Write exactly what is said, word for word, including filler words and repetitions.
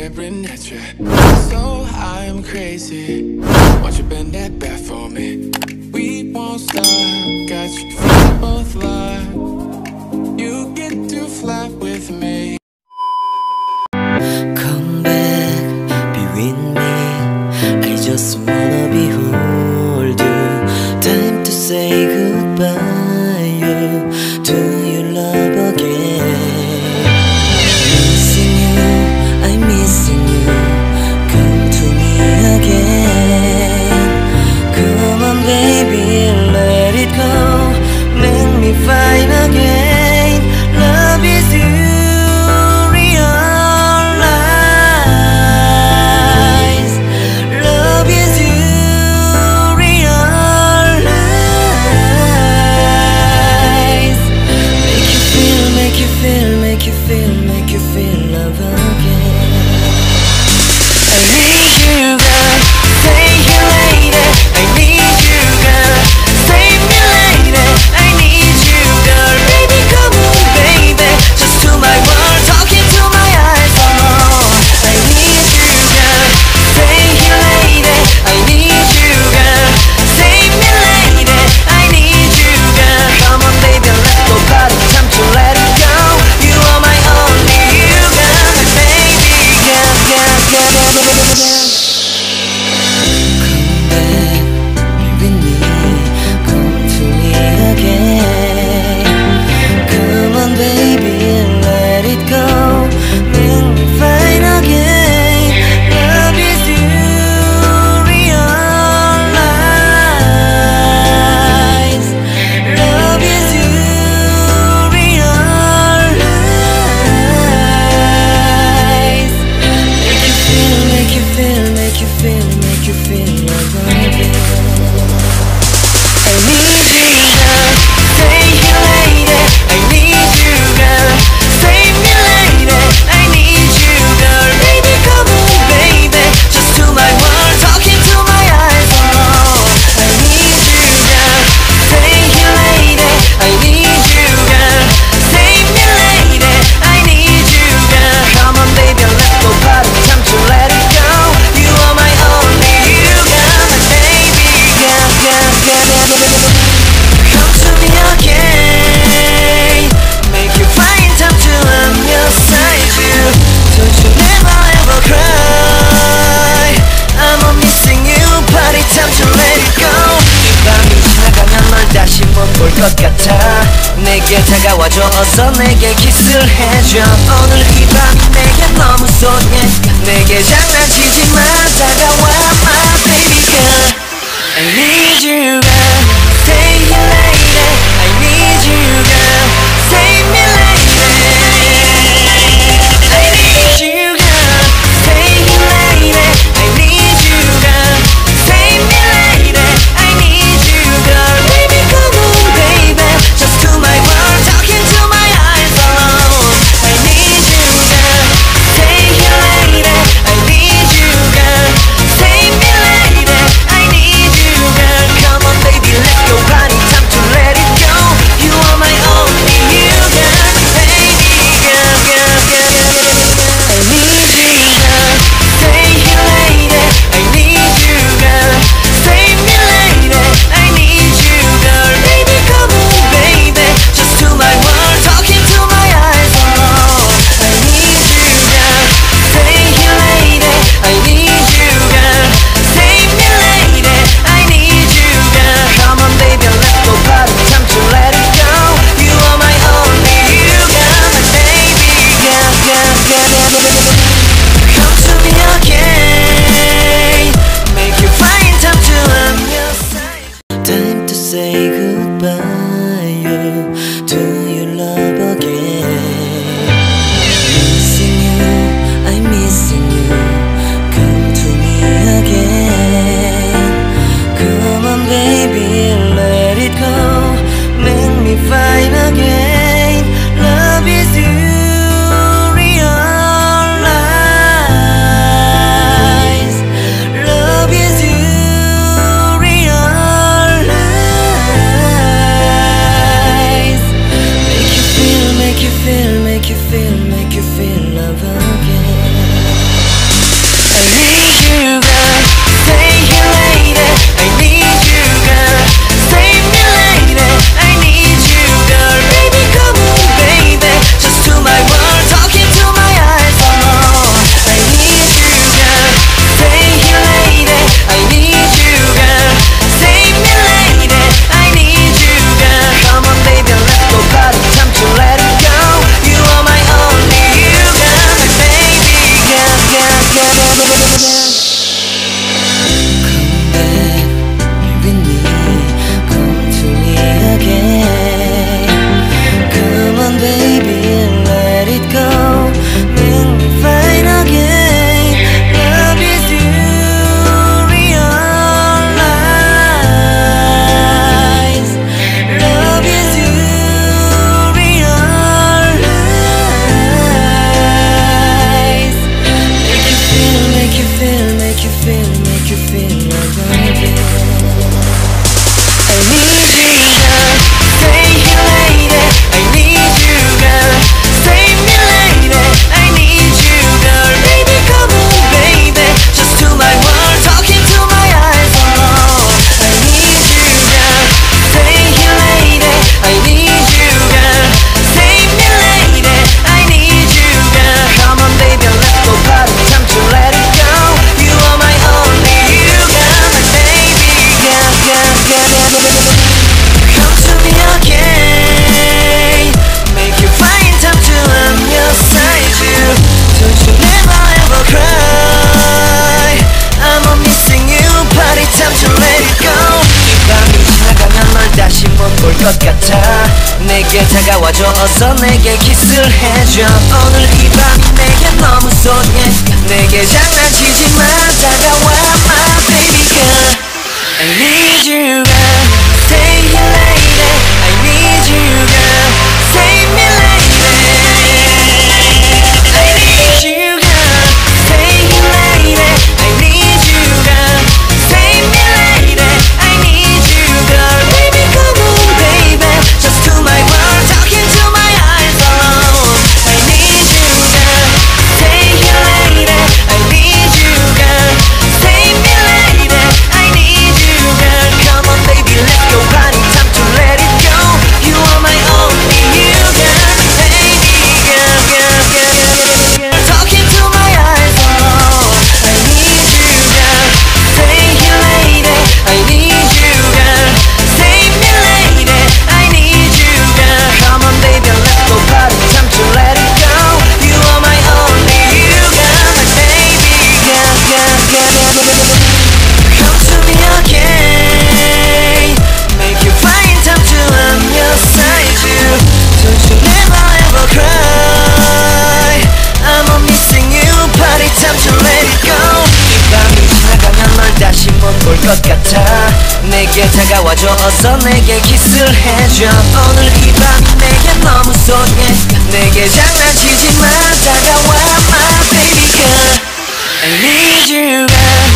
staring at you. So I'm crazy. Won't you bend that back for me? We won't stop. Got you feeling both love. You get to fly with me. Come back, be with me. I just wanna behold you. Time to say goodbye. You, to your love again. Missing you, I'm missing you. Come to me again. Come on, baby, let it go. Make me fine again. Love is you. 것 같아. 내게 다가와줘. 어서 내게 키스를 해줘. 오늘 이 밤이 내게 너무 소중해. 내게 장난치지 마. 다가와 my baby girl. I need you girl. Stay here lady. I need you girl. Save me lady. I need you girl. Stay here lady. I need you girl. Save me lady. I need you girl. Baby come on baby. Just to my world. Talking to my eyes alone. I need you girl. Stay here lady. I need you 다가와줘 어서 내게 키스를 해줘 오늘 이 밤이 내게 너무 소중해 내게 장난치지 마 다가와 my baby girl I need you girl stay here lady I need you girl save me lady I need you girl stay here lady I need you girl save me lady I need you girl baby come on baby just to my world talking to my eyes alone I need you girl stay here lady I need you girl save me lady I need you girl come on baby let's go party time to let it go you are my only you girl baby girl girl girl talking to my eyes alone I need you girl stay here lady I need you girl save me lady I need you girl come on baby let's go party time to let it go you are my only you girl my baby girl girl girl come to me again make you find time to I'm your side you don't you never ever cry I'm a missing you party time to let it go 이 밤이 지나가면 널 다시 못 볼 것 같아 내게 다가와줘 어서 내게 키스를 해줘 오늘 이 밤이 내게 너무 소중해 내게 장난치지 마 다가와 my baby girl I need you girl